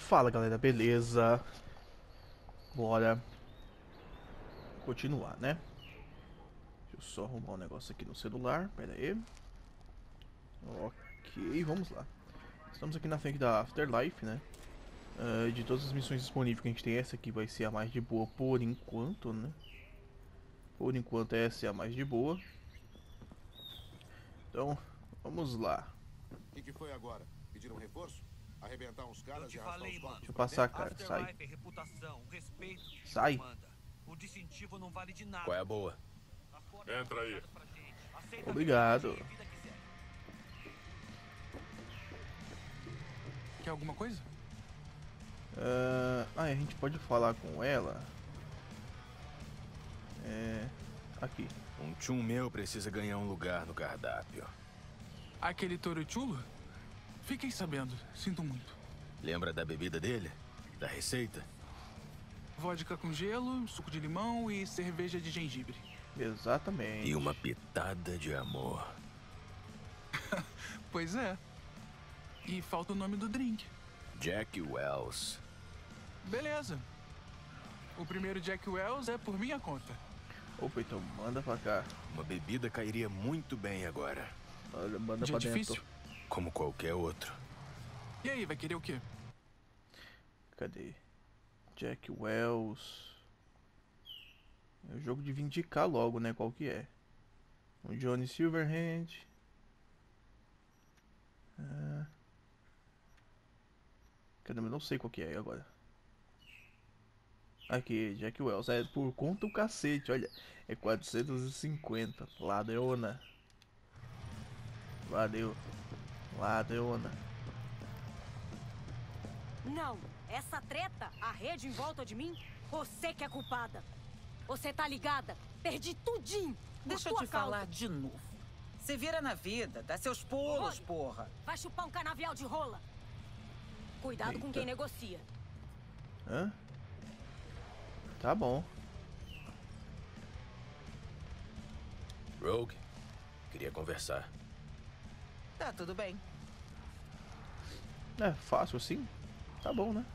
Fala galera, beleza? Bora continuar, né? Deixa eu só arrumar um negócio aqui no celular, pera aí. Ok, vamos lá. Estamos aqui na frente da Afterlife, né? De todas as missões disponíveis que a gente tem, essa aqui vai ser a mais de boa por enquanto, né? Por enquanto essa é a mais de boa. Então, vamos lá. O que foi agora? Pediram reforço? Arrebentar uns caras e arrastar os corpos Deixa eu pra passar, dentro? cara, sai. Afterlife é reputação, respeito que Sai. manda. O distintivo não vale de nada. Qual é a boa? Entra aí. Obrigado. Quer alguma coisa? A gente pode falar com ela. Aqui. Um tchum meu precisa ganhar um lugar no cardápio. Aquele touro-chulo? Fiquei sabendo, sinto muito. Lembra da bebida dele? Da receita? Vodka com gelo, suco de limão e cerveja de gengibre. Exatamente. E uma pitada de amor. Pois é. E falta o nome do drink. Jack Wells. Beleza. O primeiro Jack Wells é por minha conta. Opa, então manda pra cá. Uma bebida cairia muito bem agora. Olha, manda Dia pra dentro. difícil? Como qualquer outro. E aí, vai querer o quê? Cadê? Jack Wells. É o jogo de vindicar logo, né? Qual que é? O Johnny Silverhand. Caramba, eu não sei qual que é agora. Aqui, Jack Wells. É por conta o cacete, olha. É 450. Ladrona. Valeu. Ladrona. Não, essa treta, a rede em volta de mim, você que é culpada. Você tá ligada? Perdi tudinho. Deixa eu por tua te falar causa. de novo. Se vira na vida, dá seus pulos, Olha. porra. Vai chupar um canavial de rola. Cuidado com Eita. quem negocia. Hã? Tá bom. Rogue, queria conversar. Tá tudo bem. É fácil assim? Tá bom, né?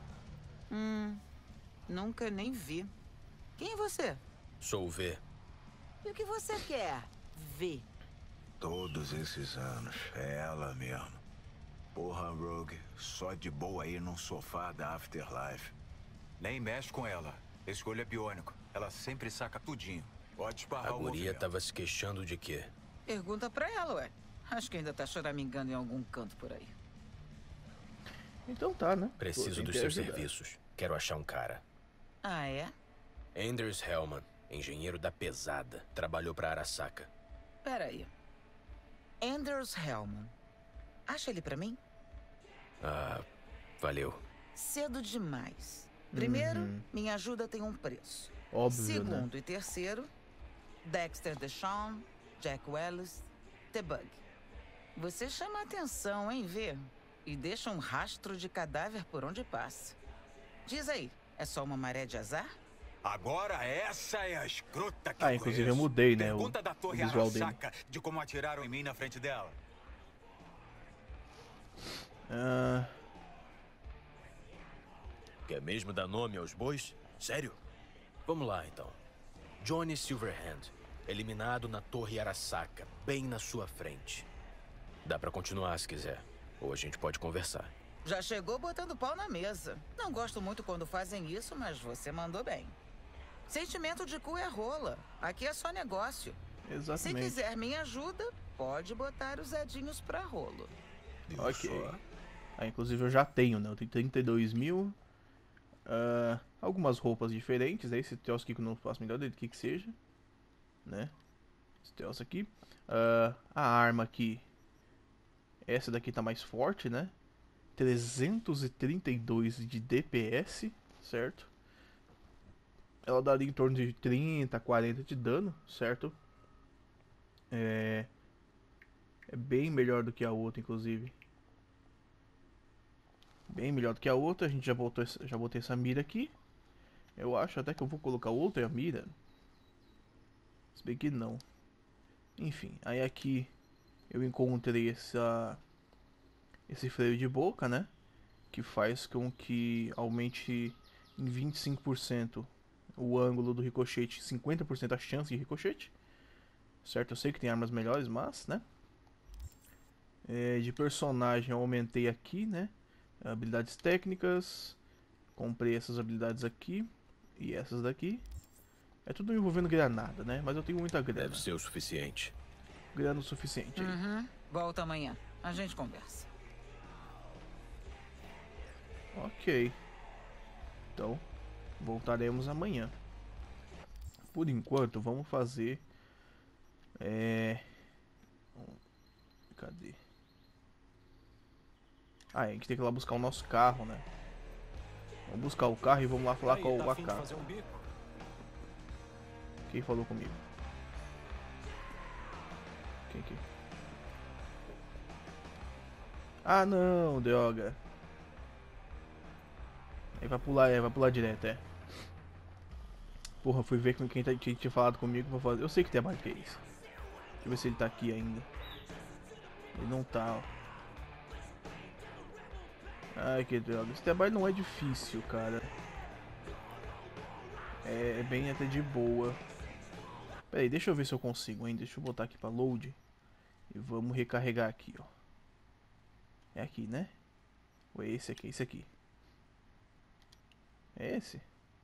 Nunca nem vi. Quem é você? Sou o V. E o que você quer ver? Todos esses anos, é ela mesmo. Porra, Rogue, só de boa aí num sofá da Afterlife. Nem mexe com ela. Esse olho é biônico. Ela sempre saca tudinho. Pode A esparrar o guria movimento. tava se queixando de quê? Pergunta pra ela, ué. Acho que ainda tá choramingando em algum canto por aí. Então tá, né? Preciso Vou dos tentar seus ajudar. serviços. Quero achar um cara. Ah, é? Anders Hellman, engenheiro da pesada. Trabalhou pra Arasaka. Peraí. Anders Hellman. Acha ele pra mim? Ah, valeu. Cedo demais. Primeiro, minha ajuda tem um preço. Óbvio, né? Segundo e terceiro, Dexter DeShawn, Jack Wells, The Bug. Você chama atenção, hein, Vê? E deixa um rastro de cadáver por onde passa. Diz aí, é só uma maré de azar? Agora essa é a escrota que Inclusive eu conheço. mudei, né? Pergunta O da Torre visual dele. Arasaka de como atiraram em mim na frente dela. Quer mesmo dar nome aos bois? Sério? Vamos lá, então. Johnny Silverhand, eliminado na Torre Arasaka, bem na sua frente. Dá pra continuar se quiser, ou a gente pode conversar. Já chegou botando pau na mesa. Não gosto muito quando fazem isso, mas você mandou bem. Sentimento de cu é rola. Aqui é só negócio. Se Exatamente. quiser minha ajuda, pode botar os edinhos pra rolo. Ok. Inclusive eu já tenho, né? Eu tenho 32 mil. Algumas roupas diferentes. Esse troço aqui que eu não faço melhor dele, que seja. Né? Esse troço aqui. A arma aqui. Essa daqui tá mais forte, né? 332 de DPS, certo? Ela daria em torno de 30, 40 de dano, certo? É bem melhor do que a outra, inclusive. Bem melhor do que a outra. A gente já botei essa mira aqui. Eu acho até que eu vou colocar outra mira. Se bem que não. Enfim, aí aqui eu encontrei esse freio de boca, né? que faz com que aumente em 25% o ângulo do ricochete, 50% a chance de ricochete. Certo? Eu sei que tem armas melhores, mas, né? De personagem eu aumentei aqui, né? Habilidades técnicas. Comprei essas habilidades aqui e essas daqui. É tudo envolvendo granada, né? Mas eu tenho muita grana. Deve ser o suficiente. Grana o suficiente aí. Uhum. Volta amanhã. A gente conversa. Ok. Então, voltaremos amanhã. Por enquanto, vamos fazer... Cadê? Ah, a gente tem que ir lá buscar o nosso carro, né? Vamos buscar o carro e vamos lá falar com o AK. Quem falou comigo? Quem aqui? Ah, não, droga. Aí vai pular direto, é. Porra, fui ver com quem tinha falado comigo pra fazer. Eu sei que tem mais que isso. Deixa eu ver se ele tá aqui ainda. Ele não tá, ó. Ai, que droga. Esse trabalho não é difícil, cara. É bem até de boa. Pera aí, deixa eu ver se eu consigo, hein. Deixa eu botar aqui pra load. E vamos recarregar aqui, ó. É aqui, né? Ou é esse aqui? Esse aqui. É esse?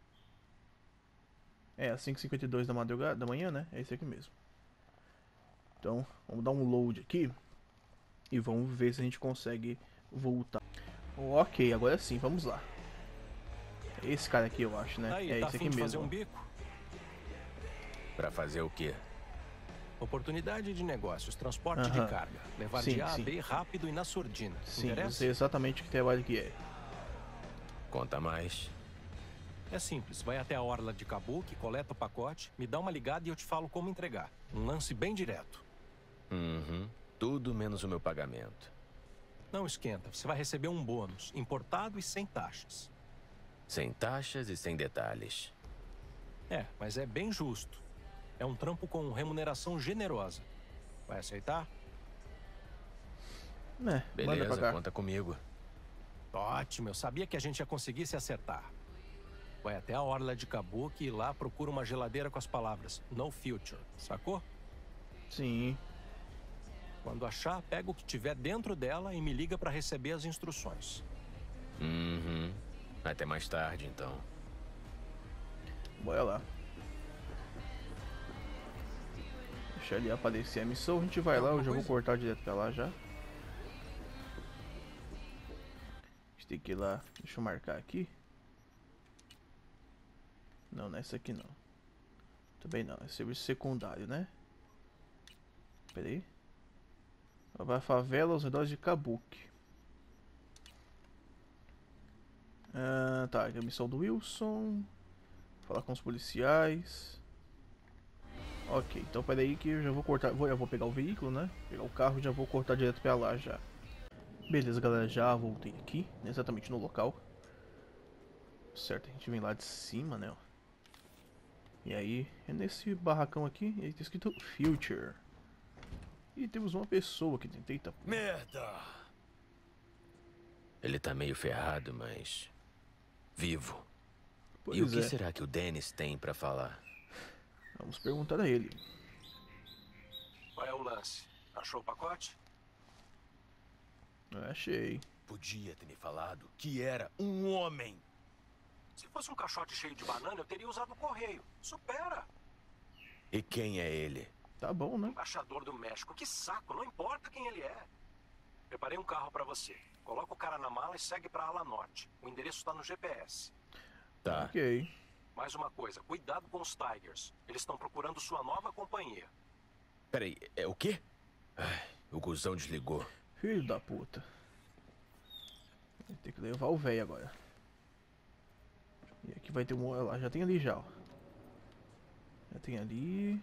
É, às 5h52 da madrugada, da manhã, né? É esse aqui mesmo. Então, vamos dar um load aqui. E vamos ver se a gente consegue voltar. Ok, agora sim, vamos lá. É esse cara aqui, eu acho, né? Aí, é tá esse aqui aqui mesmo. mesmo. Fazer um bico? Pra fazer o quê? Oportunidade de negócios, transporte de carga. Levar Sim, de A a sim. B rápido e na surdina. Sim, eu Interessa? sei exatamente que trabalho que é. Conta mais. É simples, vai até a orla de Kabuki, coleta o pacote, me dá uma ligada e eu te falo como entregar. Um lance bem direto. Uhum. Tudo menos o meu pagamento. Não esquenta, você vai receber um bônus, importado e sem taxas. Sem taxas e sem detalhes. É, mas é bem justo. É um trampo com remuneração generosa. Vai aceitar? Manda pra Beleza, cá. conta comigo. Ótimo, eu sabia que a gente ia conseguir se acertar. Vai até a orla de Kabuki e lá procura uma geladeira com as palavras No Future, sacou? Sim. Quando achar, pega o que tiver dentro dela e me liga pra receber as instruções. Uhum. Até mais tarde, então. Bora lá. Deixa ali aparecer a missão, a gente vai lá, eu já vou cortar direto pra lá já. A gente tem que ir lá, deixa eu marcar aqui. Não, não é essa aqui não. Também não, é serviço secundário, né? Pera aí. Vai à favela aos redores de Kabuki. Tá, aqui é a missão do Wilson. Falar com os policiais. Ok, então pera aí que eu já vou cortar. Eu vou pegar o veículo, né? Pegar o carro e já vou cortar direto pra lá já. Beleza, galera, já voltei aqui, exatamente no local. Certo, a gente vem lá de cima, né? Ó. E aí, é nesse barracão aqui, ele tá escrito Future. E temos uma pessoa aqui dentro. Eita. Merda! Ele tá meio ferrado, mas... vivo. Pois e o que é. será que o Dennis tem pra falar? Vamos perguntar a ele. Qual é o lance? Achou o pacote? Achei. Podia ter me falado que era um homem. Se fosse um caixote cheio de banana, eu teria usado o correio. Supera! E quem é ele? Tá bom, né? Embaixador do México. Que saco, não importa quem ele é. Preparei um carro pra você. Coloca o cara na mala e segue pra ala norte. O endereço tá no GPS. Tá. Ok. Mais uma coisa, cuidado com os Tigers. Eles estão procurando sua nova companhia. Peraí, é o quê? Ai, o cuzão desligou. Filho da puta. Vai ter que levar o velho agora. E aqui vai ter um... Olha lá, já tem ali já, ó. Já tem ali.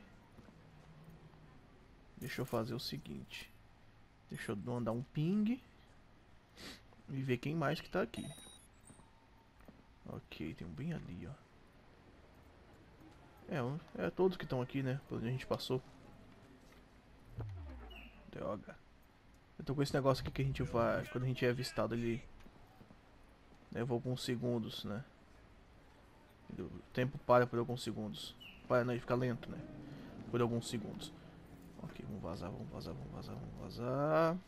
Deixa eu fazer o seguinte. Deixa eu mandar um ping. E ver quem mais que tá aqui. Ok, tem um bem ali, ó. É todos que estão aqui, né? Por onde a gente passou. Droga. Eu tô com esse negócio aqui que a gente vai... Quando a gente é avistado, ele Levou alguns segundos, né? O tempo para por alguns segundos. Para não, ele fica lento, né? Por alguns segundos. Ok, vamos vazar, vamos vazar, vamos vazar, vamos vazar.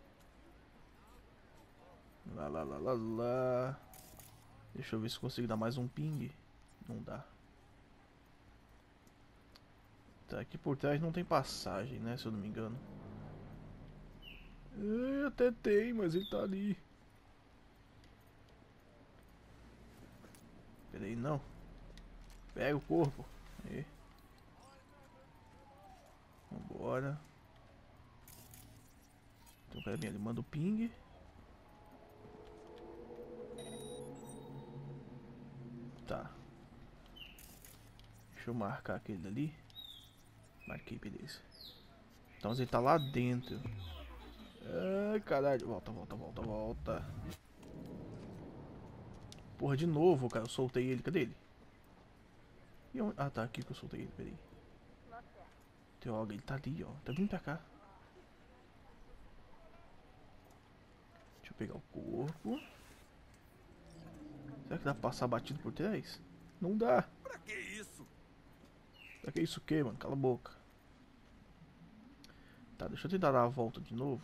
Lá, lá, lá, lá, lá. Deixa eu ver se consigo dar mais um ping. Não dá. Tá, aqui por trás não tem passagem, né? Se eu não me engano. Até tem, mas ele tá ali. Pera aí, não. Pega o corpo. Aí. Vambora. Então, pera bem, ele manda o ping. Tá. Deixa eu marcar aquele ali. Marquei, beleza. Então ele tá lá dentro. Ai, caralho. Volta, volta, volta, volta. Porra, de novo, cara. Eu soltei ele. Cadê ele? E onde? Ah, tá aqui que eu soltei ele. Peraí. Droga, ele tá ali, ó. Tá vindo pra cá. Deixa eu pegar o corpo. Será que dá pra passar batido por trás? Não dá. Pra que isso? Pra que isso o quê, mano? Cala a boca. Tá, deixa eu tentar dar a volta de novo.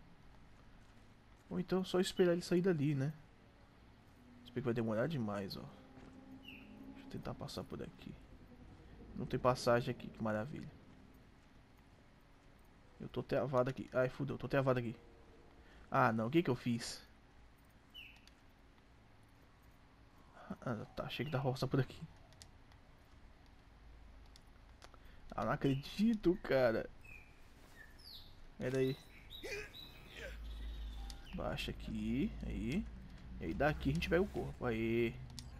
Ou então só esperar ele sair dali, né? Espero que vai demorar demais, ó. Deixa eu tentar passar por aqui. Não tem passagem aqui, que maravilha. Eu tô travado aqui. Ai, fudeu, tô travado aqui. Ah, não, o que que eu fiz? Ah, tá, achei que dava pra passar por aqui. Ah, não acredito, cara. Pera aí. Baixa aqui, aí. E aí daqui a gente pega o corpo, aí.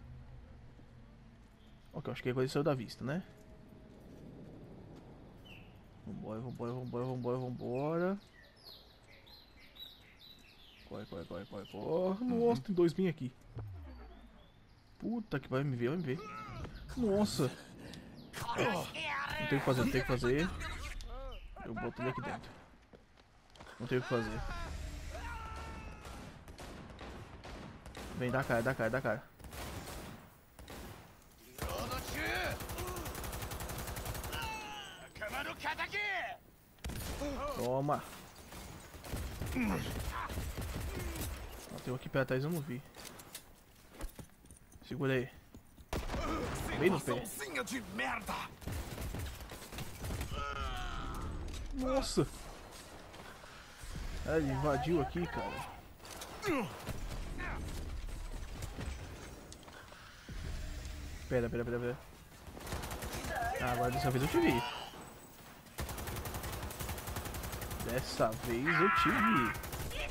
Ok, acho que a coisa saiu da vista, né? Vambora, vambora, vambora, vambora, vambora. Corre, corre, corre, corre, corre. Nossa, tem dois bem aqui. Puta que vai me ver, vai me ver. Nossa. Não tem o que fazer, não tem o que fazer. Eu boto ele aqui dentro. Não tem o que fazer. Vem, dá cara, dá cara, dá cara. Toma. Tem um aqui pra trás, eu não vi. Segura aí. Bem no pé. De merda. Nossa. Ah, ele invadiu aqui, cara. Pera, pera, pera, pera. Ah, agora dessa vez eu te vi. Dessa vez eu te vi.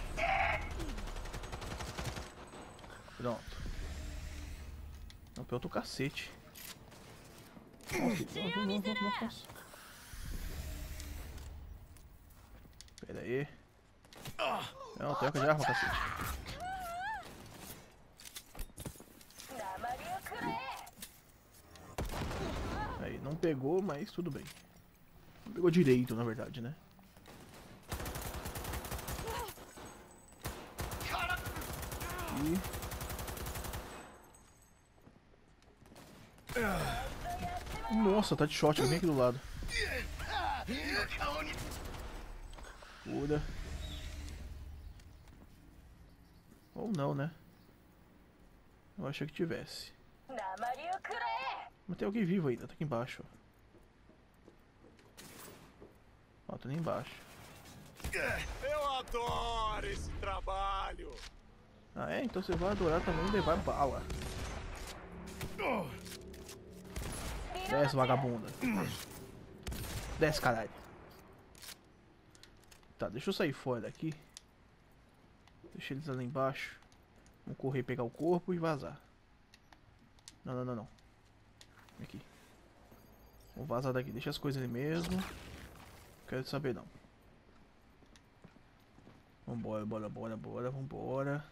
Pronto. Não, pior do cacete. Nossa, nossa. Pera aí. Não, troca de arma, cacete. Aí, não pegou, mas tudo bem. Não pegou direito, na verdade, né? Nossa, tá de shot, vem aqui do lado. Cura. Ou não, né? Eu achei que tivesse. Mas tem alguém vivo ainda, tá aqui embaixo. Ó, tá ali embaixo. Eu adoro esse trabalho. Ah é? Então você vai adorar também levar bala. Desce, vagabunda. Desce, caralho. Tá, deixa eu sair fora daqui. Deixa eles lá embaixo. Vamos correr, pegar o corpo e vazar. Não, não, não, não. Aqui. Vamos vazar daqui. Deixa as coisas ali mesmo. Não quero saber não. Vambora, bora, bora, bora, vambora.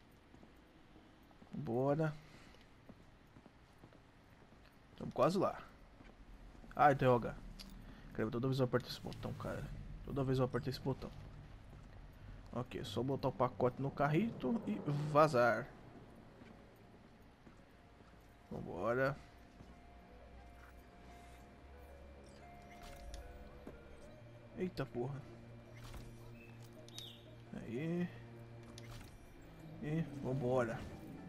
Vambora. Estamos quase lá. Ai, droga. Cara, toda vez eu aperto esse botão, cara. Toda vez eu aperto esse botão. Ok, só botar o pacote no carrito e vazar. Vambora. Eita porra. Aí. E vambora.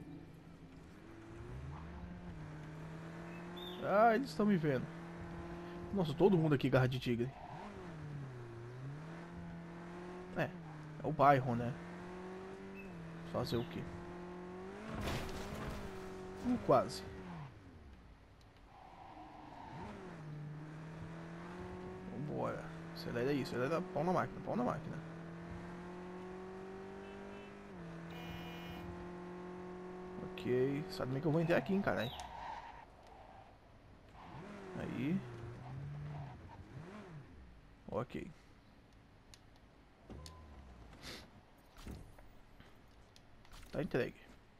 Ah, eles estão me vendo. Nossa, todo mundo aqui garra de tigre. É o bairro, né? Fazer o quê? Quase. Vambora. Acelera isso, acelera. Pau na máquina, pau na máquina. Ok. Sabe bem que eu vou entrar aqui, hein, caralho. Aí. Ok. Tá entregue.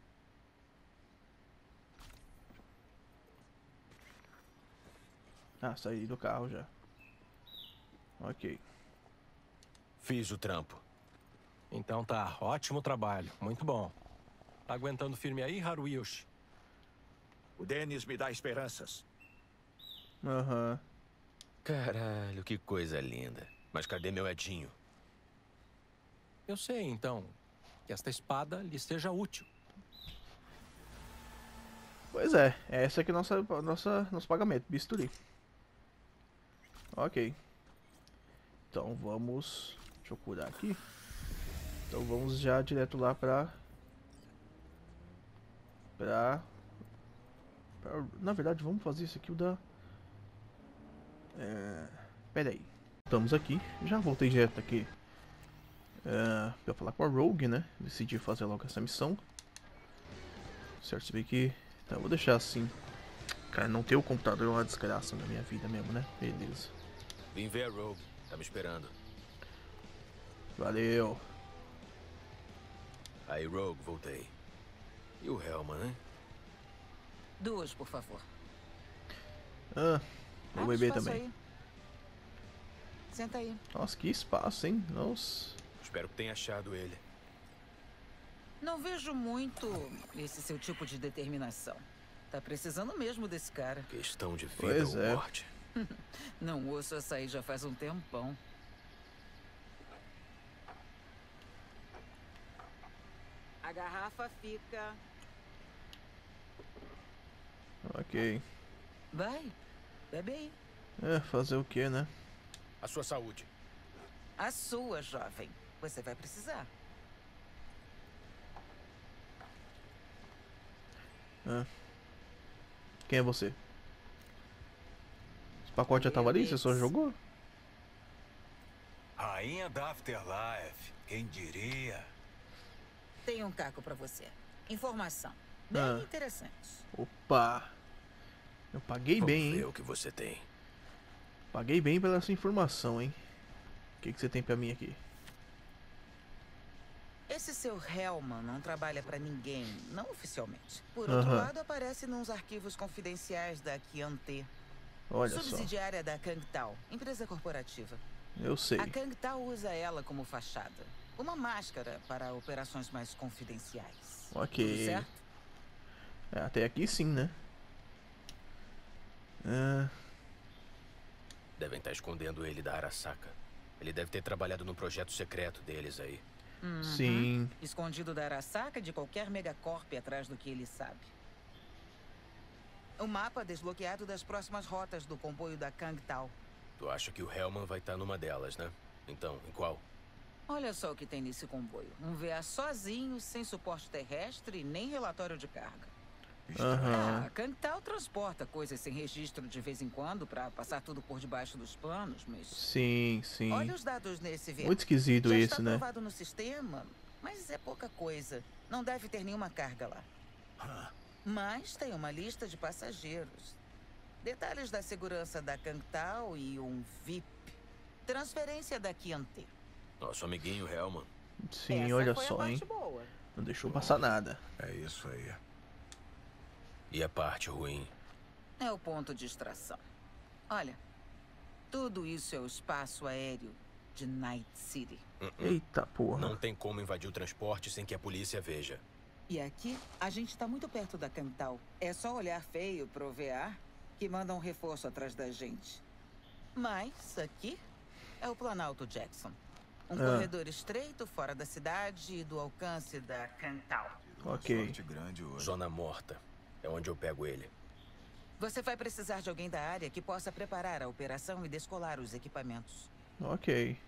Ah, saí do carro já. Ok. Fiz o trampo. Então tá, ótimo trabalho, muito bom. Tá aguentando firme aí, Haruyoshi? O Dennis me dá esperanças. Aham. Caralho, que coisa linda. Mas cadê meu Edinho? Eu sei, então, que esta espada lhe seja útil. Pois é, essa aqui é nosso pagamento, bisturi. Ok. Então vamos... Deixa eu curar aqui. Então vamos já direto lá na verdade, vamos fazer isso aqui, o da... Pera aí. Estamos aqui. Já voltei direto aqui. Pra falar com a Rogue, né? Decidi fazer logo essa missão. Certo, se bem que... Tá, eu vou deixar assim. Cara, não ter o computador é uma desgraça na minha vida mesmo, né? Beleza. Vim ver a Rogue. Tá me esperando. Valeu. Aí, Rogue, voltei. E o Hellman, né? 2, por favor. Vou beber também. Aí. Senta aí. Nossa, que espaço, hein? Nossa. Espero que tenha achado ele. Não vejo muito esse seu tipo de determinação. Tá precisando mesmo desse cara. Questão de vida pois ou é. morte. Não ouço essa aí já faz um tempão. A garrafa fica... Ok. Vai, bebe aí. Fazer o que, né? A sua saúde. A sua, jovem. Você vai precisar. Quem é você? Esse pacote já tava ali? Você só jogou? Rainha da Afterlife. Quem diria? Tem um caco pra você. Informação. Bem interessante. Opa! Eu paguei bem, Vamos ver hein? o que você tem. Paguei bem pela sua informação, hein? O que você tem pra mim aqui? Esse seu Hellman não trabalha pra ninguém, não oficialmente. Por outro lado, aparece nos arquivos confidenciais da Qian-T. Olha só. Subsidiária da Kangtao, empresa corporativa. Eu sei. A Kangtao usa ela como fachada. Uma máscara para operações mais confidenciais. Ok. Tudo certo? Até aqui sim, né? Devem estar escondendo ele da Arasaka. Ele deve ter trabalhado no projeto secreto deles aí. Sim. Escondido da Arasaka de qualquer megacorp atrás do que ele sabe. O mapa desbloqueado das próximas rotas do comboio da Kangtao. Tu acha que o Hellman vai estar numa delas, né? Então, em qual? Olha só o que tem nesse comboio. Um VA sozinho, sem suporte terrestre e nem relatório de carga. A Kangtao transporta coisas sem registro de vez em quando pra passar tudo por debaixo dos panos, mas... Sim. Olha os dados nesse VA. Muito esquisito Já esse, está né? aprovado no sistema, mas é pouca coisa. Não deve ter nenhuma carga lá. Mas tem uma lista de passageiros. Detalhes da segurança da Kangtao e um VIP. Transferência da Qian-T. Nosso amiguinho Hellman. Sim, Essa olha foi a só, parte hein? boa. Não deixou passar nada. É isso aí. E a parte ruim? É o ponto de extração. Olha, tudo isso é o espaço aéreo de Night City. Eita porra. Não tem como invadir o transporte sem que a polícia veja. E aqui, a gente tá muito perto da Cantal. É só olhar feio pro VA que manda um reforço atrás da gente. Mas aqui é o Planalto Jackson. Um corredor estreito fora da cidade e do alcance da Cantal. Ok. Zona morta. É onde eu pego ele. Você vai precisar de alguém da área que possa preparar a operação e descolar os equipamentos. Ok.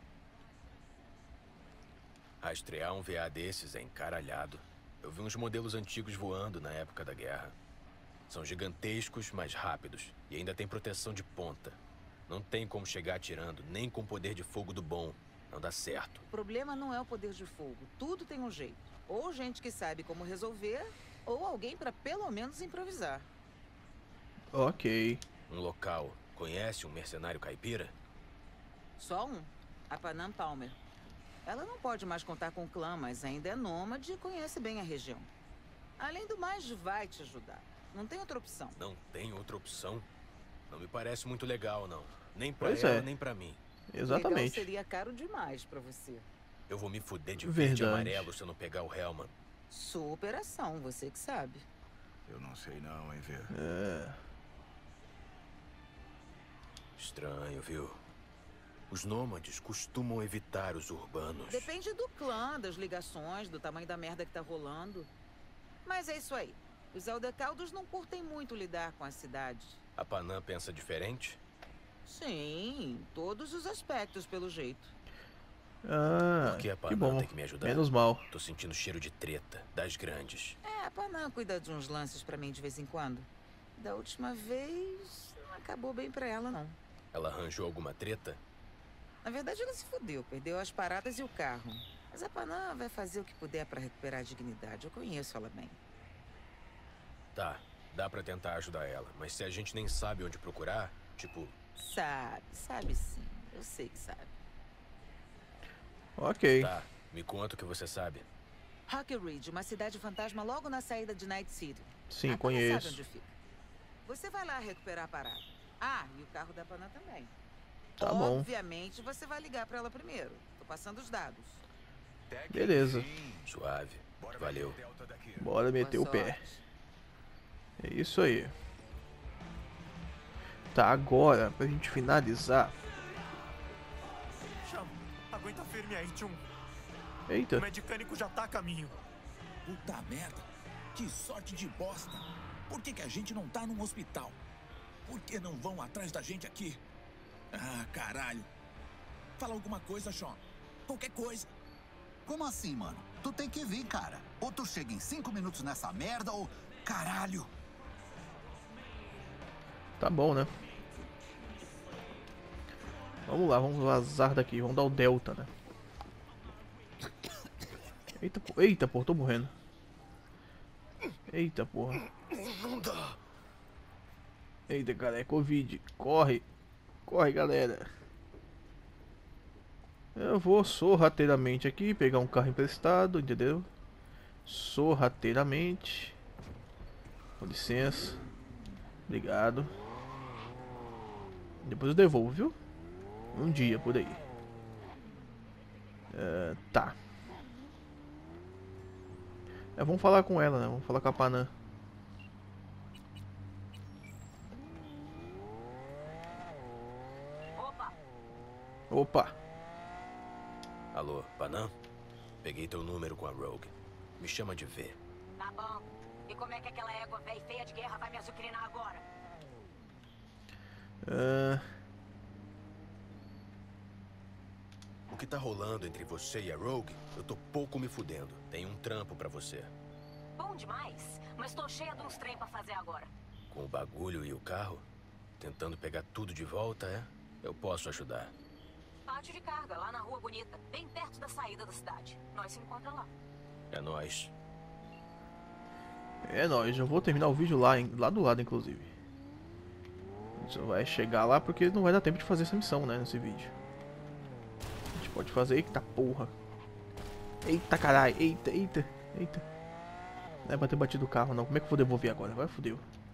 Rastrear um VA desses é encaralhado. Eu vi uns modelos antigos voando na época da guerra. São gigantescos, mas rápidos. E ainda tem proteção de ponta. Não tem como chegar atirando, nem com o poder de fogo do bom. Não dá certo. O problema não é o poder de fogo. Tudo tem um jeito. Ou gente que sabe como resolver, ou alguém para pelo menos improvisar. Ok. Um local. Conhece um mercenário caipira? Só um. A Panam Palmer. Ela não pode mais contar com o clã, mas ainda é nômade e conhece bem a região. Além do mais, vai te ajudar. Não tem outra opção. Não tem outra opção? Não me parece muito legal, não. Nem pra Pois ela, é. nem pra mim. Exatamente. Legal seria caro demais pra você. Eu vou me fuder de verde e Verdade. amarelo se eu não pegar o Hellman. Sua operação, você que sabe. Eu não sei não, hein, Ver. Estranho, viu? Os nômades costumam evitar os urbanos. Depende do clã, das ligações, do tamanho da merda que tá rolando. Mas é isso aí. Os Aldecaldos não curtem muito lidar com a cidade. A Panam pensa diferente? Sim, todos os aspectos, pelo jeito. Ah, Por que a que Panam bom. tem que me ajudar? Menos mal. Tô sentindo cheiro de treta, das grandes. É, a Panam cuida de uns lances pra mim de vez em quando. Da última vez, não acabou bem pra ela, não. Ela arranjou alguma treta? Na verdade, ela se fudeu, perdeu as paradas e o carro. Mas a Panam vai fazer o que puder pra recuperar a dignidade. Eu conheço ela bem. Tá, dá pra tentar ajudar ela. Mas se a gente nem sabe onde procurar, tipo... Sabe sim. Eu sei que sabe. Ok. Tá, me conta o que você sabe. Rocky Ridge, uma cidade fantasma logo na saída de Night City. Sim, A Panam conheço. sabe onde fica. Você vai lá recuperar a parada. Ah, e o carro da Panam também. Tá bom. Obviamente, você vai ligar pra ela primeiro. Tô passando os dados. Beleza. Suave. Valeu. Bora meter o Boa pé. sorte. É isso aí. Tá, agora, pra gente finalizar. Chama. Aguenta firme aí, Tchum. Eita. O mecânico já tá a caminho. Puta merda. Que sorte de bosta. Por que a gente não tá num hospital? Por que não vão atrás da gente aqui? Ah, caralho. Fala alguma coisa, Sean. Qualquer coisa. Como assim, mano? Tu tem que vir, cara. Ou tu chega em 5 minutos nessa merda, ou... Caralho! Tá bom, né? Vamos lá, vamos vazar daqui. Vamos dar o Delta, né? Eita, porra, tô morrendo. Eita, porra. Eita, cara, é Covid. Corre. Corre, galera. Eu vou sorrateiramente aqui pegar um carro emprestado, entendeu? Sorrateiramente. Com licença. Obrigado. Depois eu devolvo, viu? Um dia por aí. Tá. Vamos falar com ela, né? Vamos falar com a Panam. Opa. Alô, Panam? Peguei teu número com a Rogue. Me chama de V. Tá bom. E como é que aquela égua velha e feia de guerra vai me azucrinar agora? O que tá rolando entre você e a Rogue, eu tô pouco me fudendo. Tem um trampo pra você. Bom demais, mas tô cheia de uns trem pra fazer agora. Com o bagulho e o carro? Tentando pegar tudo de volta, é? Eu posso ajudar. Pátio de carga, lá na Rua Bonita, bem perto da saída da cidade. Nós se encontra lá. É nóis. É nóis, eu vou terminar o vídeo lá, lá do lado, inclusive. A gente só vai chegar lá porque não vai dar tempo de fazer essa missão, né, nesse vídeo. A gente pode fazer... Eita porra. Eita caralho, eita. Não é pra ter batido o carro não, como é que eu vou devolver agora? Vai, fodeu.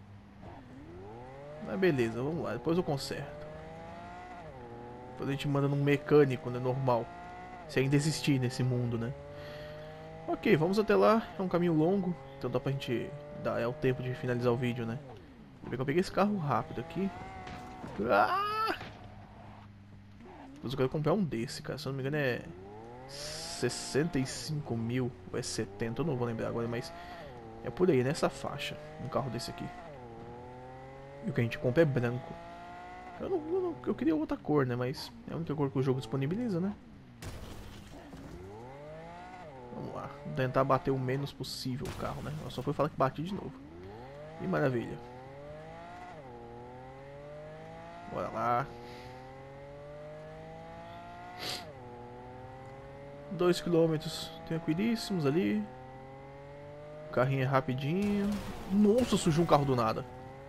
Mas beleza, vamos lá, depois eu conserto. Depois a gente manda num mecânico, né, normal. Se ainda existir nesse mundo, né. Ok, vamos até lá. É um caminho longo, então dá pra gente dar o tempo de finalizar o vídeo, né? Eu peguei esse carro rápido aqui. Ah! Mas eu quero comprar um desse, cara. Se eu não me engano é 65 mil ou é 70, eu não vou lembrar agora, mas é por aí, nessa faixa, um carro desse aqui. E o que a gente compra é branco. Eu queria outra cor, né, mas é a única cor que o jogo disponibiliza, né? Vamos lá, vou tentar bater o menos possível o carro, né? Eu só fui falar que bati de novo. Que maravilha. Bora lá. 2 km tranquilíssimos ali. O carrinho é rapidinho. Nossa, surgiu um carro do nada.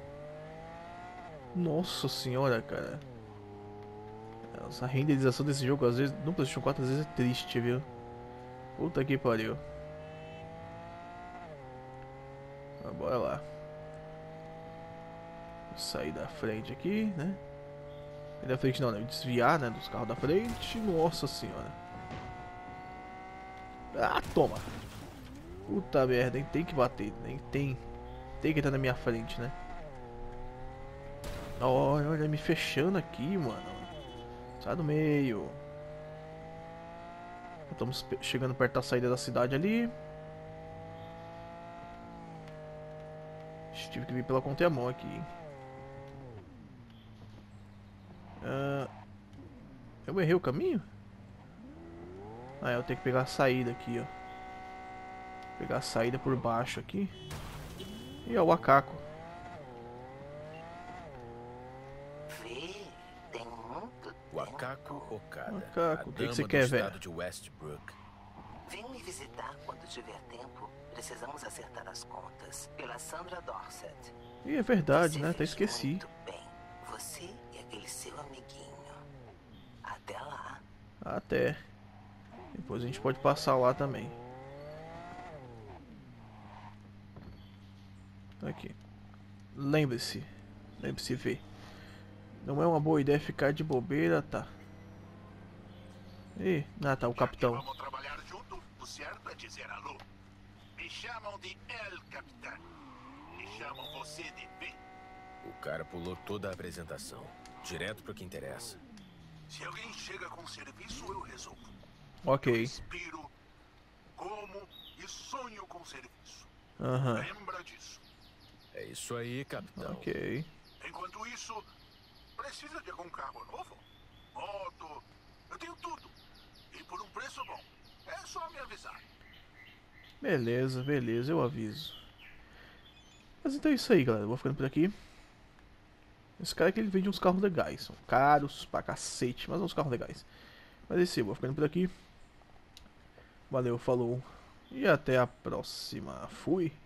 Nossa senhora, cara. Essa renderização desse jogo, às vezes, no PlayStation 4, às vezes é triste, viu? Puta que pariu. Mas bora lá. Vou sair da frente aqui, né? Sair da frente não, né? Desviar, né? Dos carros da frente. Nossa senhora. Ah, toma. Puta merda, hein? Tem que bater. Tem que estar na minha frente, né? Olha, me fechando aqui, mano. Sai do meio. Estamos chegando perto da saída da cidade ali. Tive que vir pela contramão aqui, hein? Eu errei o caminho? Ah, eu tenho que pegar a saída aqui, ó. Pegar a saída por baixo aqui. E ó, o Akako. O Akako Okada. Akako, o que você quer, velho? De Westbrook. Vem me visitar quando tiver tempo. Precisamos acertar as contas. Pela Sandra Dorset. Ih, é verdade, né? Até esqueci. Muito bem. Você e aquele seu amiguinho. Até lá. Até. Depois a gente pode passar lá também. Aqui. Lembre-se. Lembre-se, ver. Não é uma boa ideia ficar de bobeira, tá? Ih, tá, o capitão. Vamos trabalhar junto, o certo é dizer alô. Me chamam de El Capitão. Me chamam você de B. O cara pulou toda a apresentação. Direto pro que interessa. Se alguém chega com serviço, eu resolvo. Ok. Eu respiro, como e sonho com serviço. Lembra disso. É isso aí, capitão. Ok. Enquanto isso, precisa de algum carro novo? Moto, eu tenho tudo. E por um preço bom. É só me avisar. Beleza, beleza, eu aviso. Mas então é isso aí, galera. Eu vou ficando por aqui. Esse cara aqui, ele vende uns carros legais. São caros pra cacete, mas são uns carros legais. Mas é isso aí, eu vou ficando por aqui. Valeu, falou. E até a próxima. Fui.